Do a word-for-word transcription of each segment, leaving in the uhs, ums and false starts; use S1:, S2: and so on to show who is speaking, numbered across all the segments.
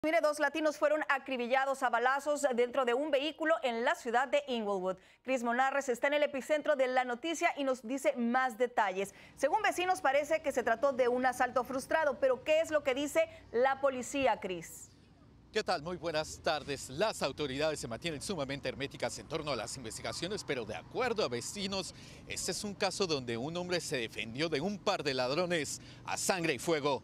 S1: Mire, dos latinos fueron acribillados a balazos dentro de un vehículo en la ciudad de Inglewood. Cris Monarres está en el epicentro de la noticia y nos dice más detalles. Según vecinos, parece que se trató de un asalto frustrado, pero ¿qué es lo que dice la policía, Cris?
S2: ¿Qué tal? Muy buenas tardes. Las autoridades se mantienen sumamente herméticas en torno a las investigaciones, pero de acuerdo a vecinos, este es un caso donde un hombre se defendió de un par de ladrones a sangre y fuego.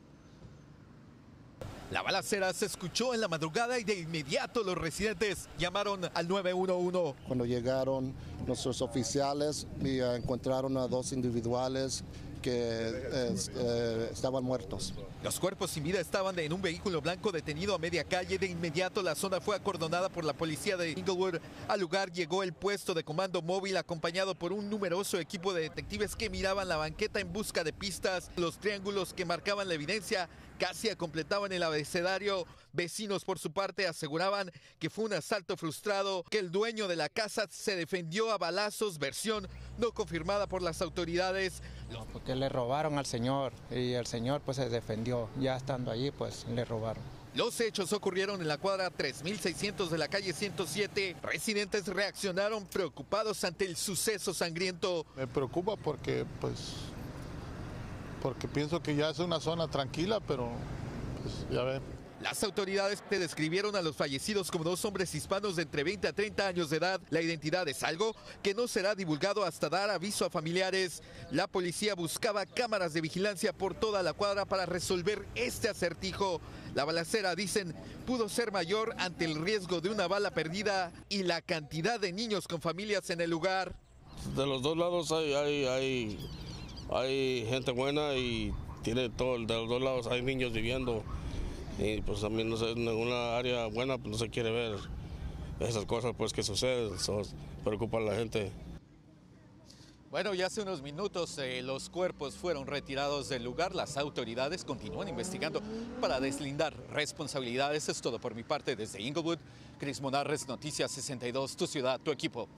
S2: La balacera se escuchó en la madrugada y de inmediato los residentes llamaron al nueve uno uno.
S3: Cuando llegaron nuestros oficiales y uh, encontraron a dos individuales que eh, eh, estaban muertos.
S2: Los cuerpos sin vida estaban en un vehículo blanco detenido a media calle. De inmediato la zona fue acordonada por la policía de Inglewood. Al lugar llegó el puesto de comando móvil acompañado por un numeroso equipo de detectives que miraban la banqueta en busca de pistas. Los triángulos que marcaban la evidencia casi completaban el abecedario. Vecinos por su parte aseguraban que fue un asalto frustrado, que el dueño de la casa se defendió a balazos, versión no confirmada por las autoridades.
S4: No, porque le robaron al señor y el señor pues se defendió. Ya estando allí pues le robaron.
S2: Los hechos ocurrieron en la cuadra tres mil seiscientos de la calle ciento siete. Residentes reaccionaron preocupados ante el suceso sangriento.
S5: Me preocupa porque pues porque pienso que ya es una zona tranquila, pero pues ya ven.
S2: Las autoridades describieron a los fallecidos como dos hombres hispanos de entre veinte a treinta años de edad. La identidad es algo que no será divulgado hasta dar aviso a familiares. La policía buscaba cámaras de vigilancia por toda la cuadra para resolver este acertijo. La balacera, dicen, pudo ser mayor ante el riesgo de una bala perdida y la cantidad de niños con familias en el lugar.
S6: De los dos lados hay, hay, hay, hay gente buena y tiene todo, de los dos lados hay niños viviendo. Y pues también no sé, en una área buena pues no se quiere ver esas cosas pues que suceden, eso preocupa a la gente.
S2: Bueno, ya hace unos minutos eh, los cuerpos fueron retirados del lugar. Las autoridades continúan investigando para deslindar responsabilidades. Es todo por mi parte desde Inglewood. Cris Monarres, Noticias sesenta y dos, tu ciudad, tu equipo.